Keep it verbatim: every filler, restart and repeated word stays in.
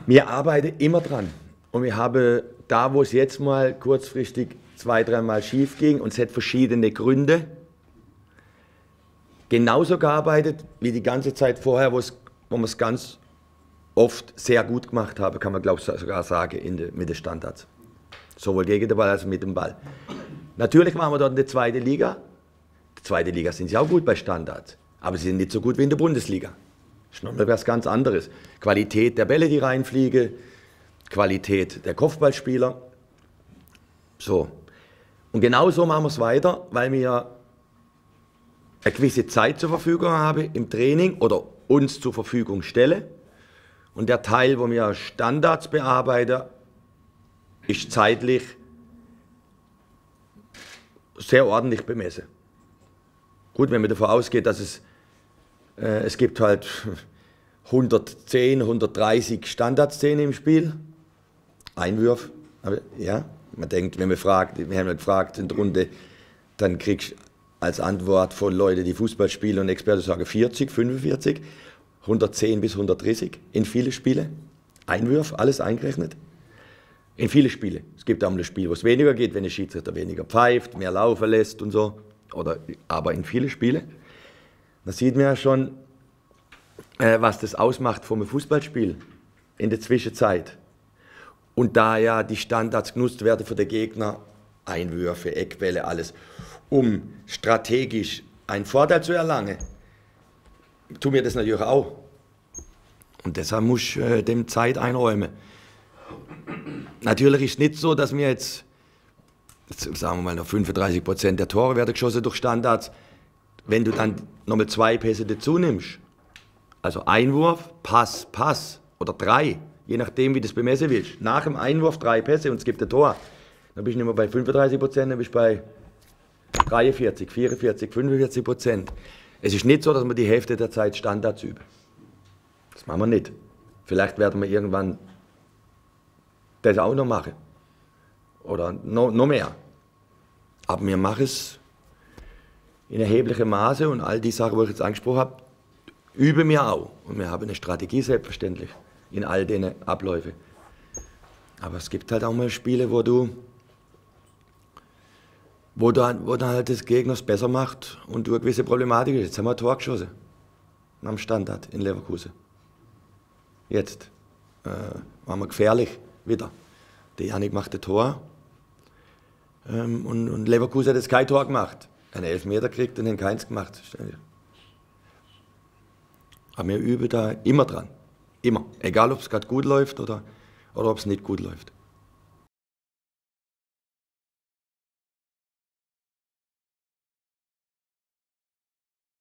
Wir arbeiten immer dran. Und wir haben da, wo es jetzt mal kurzfristig zwei, dreimal schief ging, und es hat verschiedene Gründe, genauso gearbeitet wie die ganze Zeit vorher, wo, es, wo wir es ganz oft sehr gut gemacht haben, kann man glaube ich sogar sagen, in de, mit den Standards. Sowohl gegen den Ball als auch mit dem Ball. Natürlich waren wir dort in der zweiten Liga. In der zweiten Liga sind sie auch gut bei Standards, aber sie sind nicht so gut wie in der Bundesliga. Das ist noch mal was ganz anderes. Qualität der Bälle, die reinfliegen, Qualität der Kopfballspieler. So. Und genau so machen wir es weiter, weil wir eine gewisse Zeit zur Verfügung haben im Training oder uns zur Verfügung stellen. Und der Teil, wo wir Standards bearbeiten, ist zeitlich sehr ordentlich bemessen. Gut, wenn man davon ausgeht, dass es, äh, es gibt halt hundertzehn, hundertdreißig Standardszenen im Spiel, Einwürfe, aber ja, man denkt, wenn man fragt, wir haben ja gefragt in der Runde, dann kriegst du als Antwort von Leuten, die Fußball spielen und Experten sagen vierzig, fünfundvierzig, hundertzehn bis hundertdreißig in viele Spiele, Einwürfe, alles eingerechnet. In viele Spiele. Es gibt auch mal ein Spiel, wo es weniger geht, wenn der Schiedsrichter weniger pfeift, mehr laufen lässt und so. Oder, aber in viele Spiele. Da sieht man ja schon, äh, was das ausmacht vom Fußballspiel in der Zwischenzeit. Und da ja die Standards genutzt werden für den Gegner, Einwürfe, Eckbälle, alles, um strategisch einen Vorteil zu erlangen, tun wir das natürlich auch. Und deshalb muss ich äh, dem Zeit einräumen. Natürlich ist es nicht so, dass wir jetzt, jetzt sagen wir mal, noch fünfunddreißig Prozent der Tore werden geschossen durch Standards. Wenn du dann nochmal zwei Pässe dazu nimmst, also Einwurf, Pass, Pass oder drei, je nachdem, wie du das bemessen willst. Nach dem Einwurf drei Pässe und es gibt ein Tor. Dann bist du nicht mehr bei fünfunddreißig Prozent, dann bist du bei dreiundvierzig, vierundvierzig, fünfundvierzig Prozent. Es ist nicht so, dass wir die Hälfte der Zeit Standards üben. Das machen wir nicht. Vielleicht werden wir irgendwann das auch noch machen. Oder noch, noch mehr. Aber wir machen es in erheblichem Maße und all die Sachen, die ich jetzt angesprochen habe, üben wir auch. Und wir haben eine Strategie selbstverständlich in all den Abläufen. Aber es gibt halt auch mal Spiele, wo du, wo dann, wo dann halt das Gegner besser macht und du eine gewisse Problematik hast. Jetzt haben wir ein Tor geschossen. Am Standard in Leverkusen. Jetzt äh, waren wir gefährlich. Wieder. Der Janik macht ein Tor ähm, und, und Leverkusen hat jetzt kein Tor gemacht. Einen Elfmeter kriegt und hat keins gemacht. Aber wir üben da immer dran. Immer. Egal, ob es gerade gut läuft oder, oder ob es nicht gut läuft.